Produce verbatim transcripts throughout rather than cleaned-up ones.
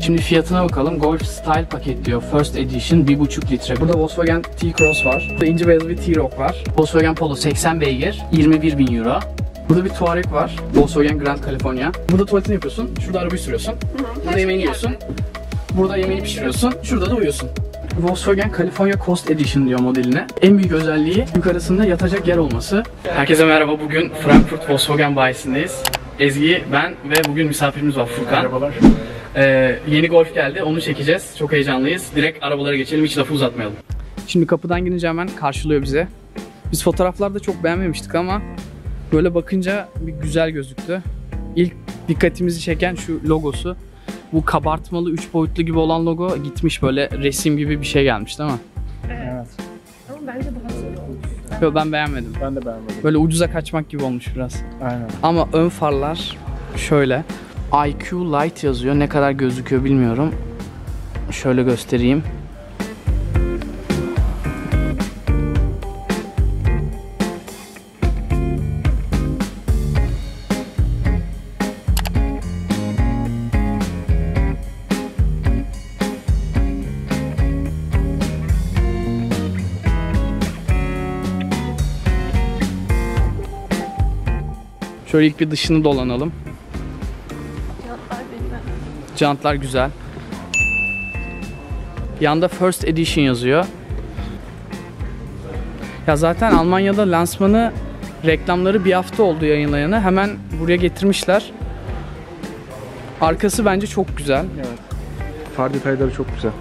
Şimdi fiyatına bakalım. Golf Style paket diyor. First Edition bir buçuk litre. Burada Volkswagen T-Cross var. Burada ince beyaz bir T-Roc var. Volkswagen Polo seksen beygir. yirmi bir bin euro. Burada bir Touareg var. Volkswagen Grand California. Burada tuvaletini yapıyorsun. Şurada arabayı sürüyorsun. Burada yemeğini yiyorsun. Burada yemeğini pişiriyorsun. Şurada da uyuyorsun. Volkswagen California Coast Edition diyor modeline. En büyük özelliği yukarısında yatacak yer olması. Herkese merhaba. Bugün Frankfurt Volkswagen bayisindeyiz. Ezgi, ben ve bugün misafirimiz var Furkan. Merhabalar. Ee, yeni Golf geldi. Onu çekeceğiz. Çok heyecanlıyız. Direkt arabalara geçelim. Hiç lafı uzatmayalım. Şimdi kapıdan girince hemen karşılıyor bize. Biz fotoğraflarda çok beğenmemiştik ama böyle bakınca bir güzel gözüktü. İlk dikkatimizi çeken şu logosu. Bu kabartmalı üç boyutlu gibi olan logo gitmiş, böyle resim gibi bir şey gelmiş değil mi? Evet. Ama bence daha güzel olmuş. Yo, ben beğenmedim. Ben de beğenmedim. Böyle ucuza kaçmak gibi olmuş biraz. Aynen. Ama ön farlar şöyle. I Q Light yazıyor. Ne kadar gözüküyor bilmiyorum. Şöyle göstereyim. Şöyle ilk bir dışını dolanalım. Jantlar benim. Jantlar güzel. Yanda First Edition yazıyor. Ya zaten Almanya'da lansmanı, reklamları bir hafta oldu yayınlayanı. Hemen buraya getirmişler. Arkası bence çok güzel. Evet. Far detayları çok güzel.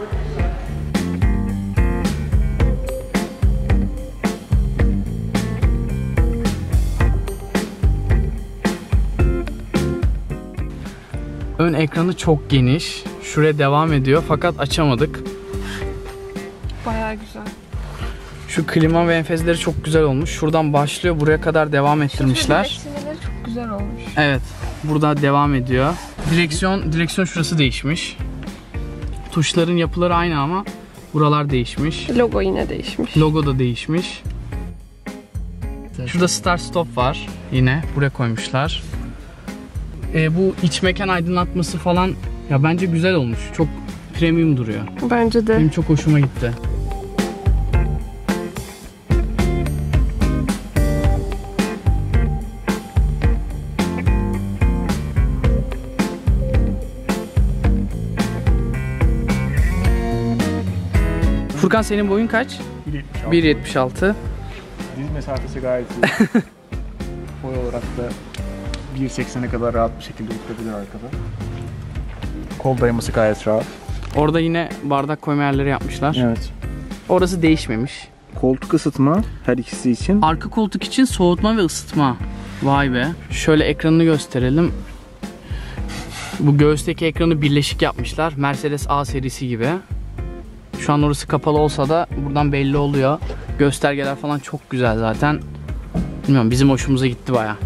Ön ekranı çok geniş. Şuraya devam ediyor fakat açamadık. Bayağı güzel. Şu klima ve enfezleri çok güzel olmuş. Şuradan başlıyor, buraya kadar devam ettirmişler. Direksiyonları çok güzel olmuş. Evet, burada devam ediyor. Direksiyon, direksiyon şurası değişmiş. Tuşların yapıları aynı ama buralar değişmiş. Logo yine değişmiş. Logo da değişmiş. Şurada start stop var yine, buraya koymuşlar. Ee, bu iç mekan aydınlatması falan ya bence güzel olmuş. Çok premium duruyor. Bence de. Benim çok hoşuma gitti. Furkan, senin boyun kaç? bir yetmiş altı. Diz mesafesi gayet iyi. Boy olarak da bir seksene kadar rahat bir şekilde oturabilir arkada. Kol dayaması gayet rahat. Orada yine bardak koyma yerleri yapmışlar. Evet. Orası değişmemiş. Koltuk ısıtma her ikisi için. Arka koltuk için soğutma ve ısıtma. Vay be. Şöyle ekranını gösterelim. Bu göğüsteki ekranı birleşik yapmışlar. Mercedes A serisi gibi. Şu an orası kapalı olsa da buradan belli oluyor. Göstergeler falan çok güzel zaten. Bilmiyorum, bizim hoşumuza gitti bayağı.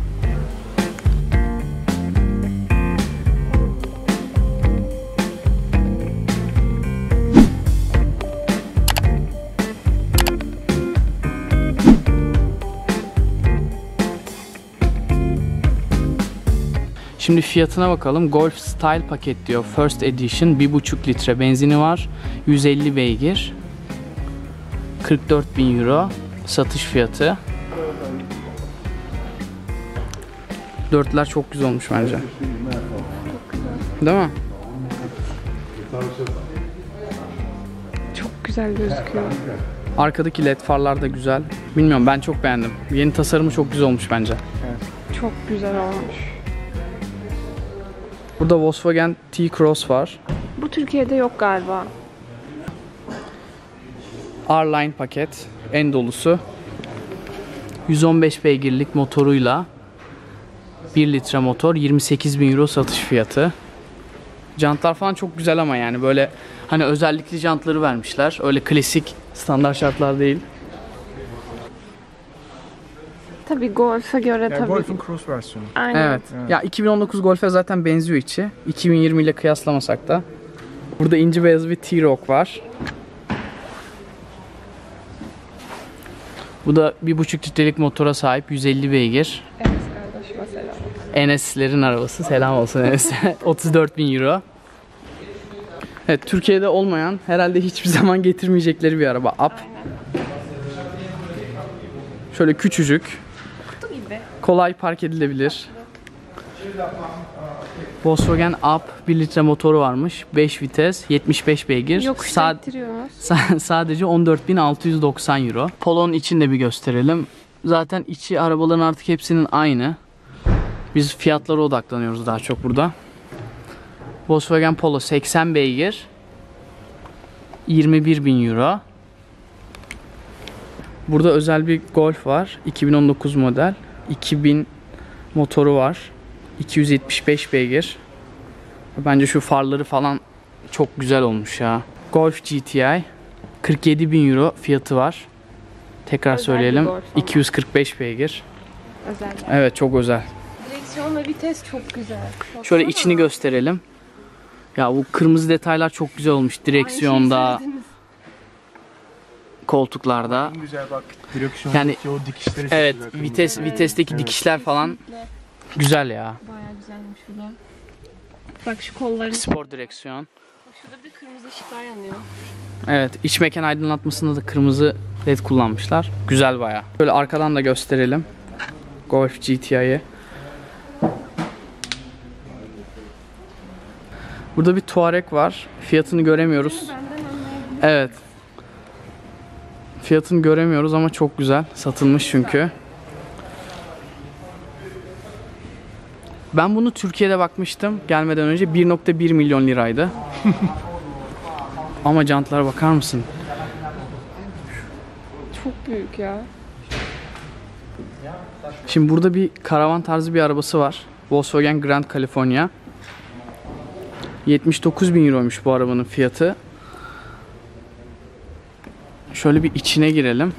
Şimdi fiyatına bakalım. Golf Style paket diyor. First Edition bir buçuk litre benzini var. yüz elli beygir. kırk dört bin euro satış fiyatı. Dörtler çok güzel olmuş bence. Değil mi? Çok güzel gözüküyor. Arkadaki led farlar da güzel. Bilmiyorum, ben çok beğendim. Yeni tasarımı çok güzel olmuş bence. Çok güzel olmuş. Burada Volkswagen T-Cross var. Bu Türkiye'de yok galiba. R-Line paket. En dolusu. yüz on beş beygirlik motoruyla bir litre motor, yirmi sekiz bin euro satış fiyatı. Jantlar falan çok güzel ama yani böyle hani özellikli jantları vermişler. Öyle klasik standart şartlar değil. Tabii Golf'e göre Yani tabii. Golf'un Cross versiyonu. Aynen. Evet. Evet. Ya iki bin on dokuz Golf'e zaten benziyor içi. iki bin yirmi ile kıyaslamasak da. Burada ince beyaz bir T-Roc var. Bu da bir buçuk litrelik motora sahip, yüz elli beygir. Enes kardeşime selam. Enes'lerin arabası, selam olsun Enes'e. otuz dört bin euro. Evet, Türkiye'de olmayan, herhalde hiçbir zaman getirmeyecekleri bir araba. Up. Şöyle küçücük. Kutu gibi. Kolay park edilebilir. Volkswagen Up bir litre motoru varmış. beş vites, yetmiş beş beygir. Yokuşta Sa- ittiriyoruz. sa- sadece on dört bin altı yüz doksan euro. Polo'nun içini de bir gösterelim. Zaten içi arabaların artık hepsinin aynı. Biz fiyatlara odaklanıyoruz daha çok burada. Volkswagen Polo seksen beygir. yirmi bir bin euro. Burada özel bir Golf var. iki bin on dokuz model. iki bin motoru var. iki yüz yetmiş beş beygir. Bence şu farları falan çok güzel olmuş ya. Golf G T I kırk yedi bin euro fiyatı var. Tekrar Özel bir söyleyelim. Golf ama. iki yüz kırk beş beygir. Özel. Evet, çok özel. Direksiyon ve vites çok güzel. Şöyle Baksana. içini gösterelim. Ya bu kırmızı detaylar çok güzel olmuş. Direksiyonda, Aynı şeyi söylediniz. En koltuklarda. güzel bak direksiyondaki Yani o dikişleri çok evet, güzel. vites Evet. vitesteki Evet. dikişler falan Kesinlikle. güzel ya. Bayağı güzelmiş bu da. Bak şu kolların. Spor direksiyon. Şurada bir kırmızı ışıklar yanıyor. Evet, iç mekan aydınlatmasında da kırmızı led kullanmışlar. Güzel bayağı. Böyle arkadan da gösterelim. Golf G T I'yi. Burada bir Touareg var. Fiyatını göremiyoruz. Benden anlayabilirim. Evet. Fiyatını göremiyoruz ama çok güzel. Satılmış çünkü. Ben bunu Türkiye'de bakmıştım. Gelmeden önce bir nokta bir milyon liraydı. Ama jantlara bakar mısın? Çok büyük ya. Şimdi burada bir karavan tarzı bir arabası var. Volkswagen Grand California. yetmiş dokuz bin euroymuş bu arabanın fiyatı. Şöyle bir içine girelim.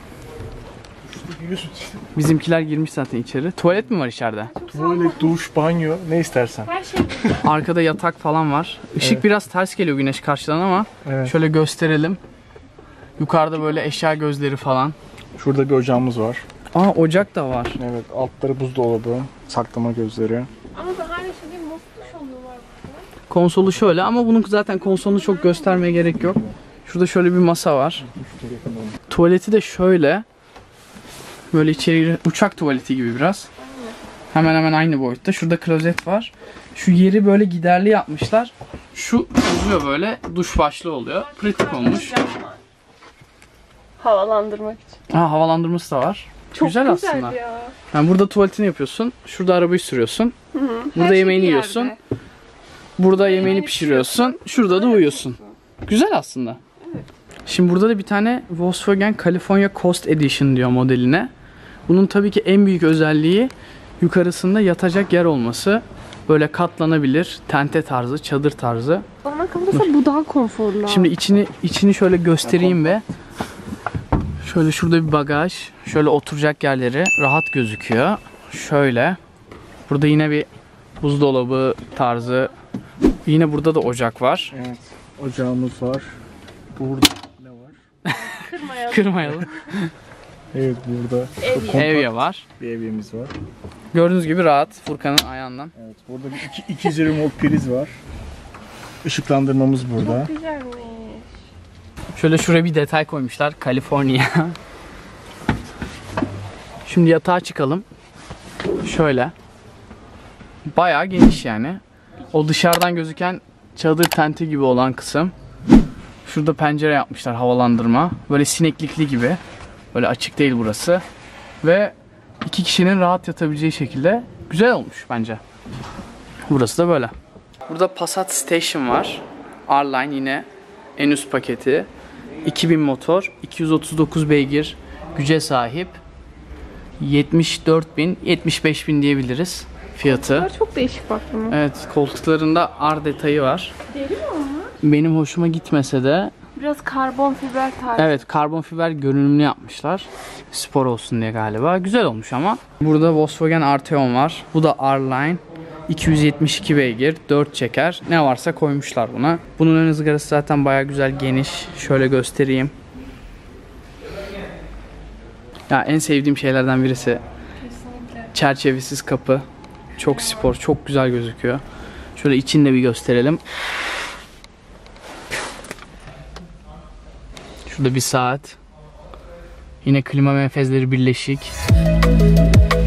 Bizimkiler girmiş zaten içeri. Tuvalet mi var içeride? Tuvalet, duş, banyo ne istersen. Her şey Arkada yatak falan var. Işık Evet. biraz ters geliyor güneş karşıdan ama Evet. şöyle gösterelim. Yukarıda böyle eşya gözleri falan. Şurada bir ocağımız var. Aa, ocak da var. Evet, altları buzdolabı, saklama gözleri. ama da her şey değil, mutluş oluyorlar. Konsolu şöyle ama bunun zaten konsolunu çok göstermeye gerek yok. Şurada şöyle bir masa var. Tuvaleti de şöyle. Böyle içeri uçak tuvaleti gibi biraz. Hemen hemen aynı boyutta. Şurada klozet var. Şu yeri böyle giderli yapmışlar. Şu uzuyor böyle. Duş başlığı oluyor. Pratik olmuş. Havalandırmak için. Ha, havalandırması da var. Çok güzel, güzel aslında. ya. Yani burada tuvaletini yapıyorsun. Şurada arabayı sürüyorsun. Hı hı. Burada Her şey yemeğini bir yiyorsun. yerde. Burada yemeğini yemeğini pişiriyorsun. Şurada da uyuyorsun. Güzel aslında. Şimdi burada da bir tane Volkswagen California Coast Edition diyor modeline. Bunun tabii ki en büyük özelliği yukarısında yatacak yer olması. Böyle katlanabilir, tente tarzı, çadır tarzı. Bana kalırsa bu daha konforlu. Şimdi içini içini şöyle göstereyim ve şöyle şurada bir bagaj, şöyle oturacak yerleri rahat gözüküyor. Şöyle. Burada yine bir buzdolabı tarzı. Yine burada da ocak var. Evet, ocağımız var. Burada ne var? kırmayalım. Kırmayalım. Evet, burada Ev kompakt Evye var. bir evyemiz var. Gördüğünüz gibi rahat Furkan'ın ayağından. Evet, burada bir iki, iki yüz yirmi volt priz var. Işıklandırmamız burada. Güzelmiş. Şöyle şuraya bir detay koymuşlar. California. Şimdi yatağa çıkalım. Şöyle. Bayağı geniş yani. O dışarıdan gözüken çadır tenti gibi olan kısım. Şurada pencere yapmışlar, havalandırma. Böyle sineklikli gibi. Böyle açık değil burası. Ve iki kişinin rahat yatabileceği şekilde güzel olmuş bence. Burası da böyle. Burada Passat Station var. R-Line yine en üst paketi. iki bin motor, iki yüz otuz dokuz beygir güce sahip. yetmiş dört bin, yetmiş beş bin diyebiliriz fiyatı. Bunlar çok değişik bak bunu. Evet, koltuklarında R detayı var. Deri mi onlar? Benim hoşuma gitmese de Biraz karbon fiber tarzı. evet, karbon fiber görünümlü yapmışlar. Spor olsun diye galiba. Güzel olmuş ama. Burada Volkswagen Arteon var. Bu da R-Line. iki yüz yetmiş iki beygir, dört çeker. Ne varsa koymuşlar buna. Bunun ön ızgarası zaten baya güzel, geniş. Şöyle göstereyim. Ya en sevdiğim şeylerden birisi. Kesinlikle. Çerçevesiz kapı. Çok spor, çok güzel gözüküyor. Şöyle içini de bir gösterelim. Şurada bir saat. Yine klima menfezleri birleşik.